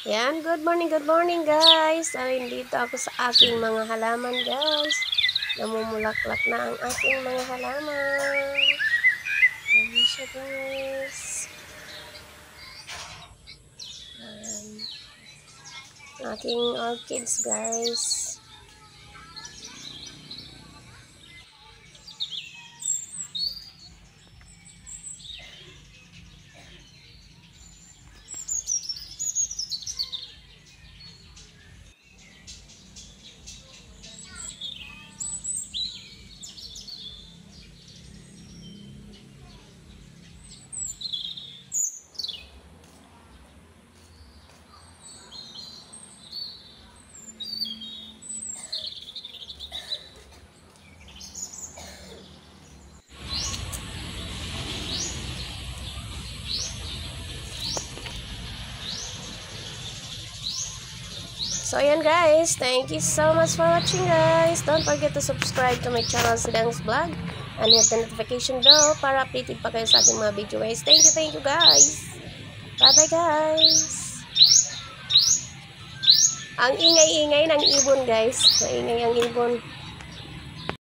Yan, good morning guys. Ayun, dito ako sa aking mga halaman guys. Namumulaklak na ang aking mga halaman. Ayun siya guys. Ayan. Aking orchids guys. So ayan guys, thank you so much for watching guys. Don't forget to subscribe to my channel, Sidang's Vlog, and hit the notification bell para updated pa kayo sa ating mga video guys. Thank you guys. Bye bye guys. Ang ingay-ingay ng ibon guys. Maingay ang ibon.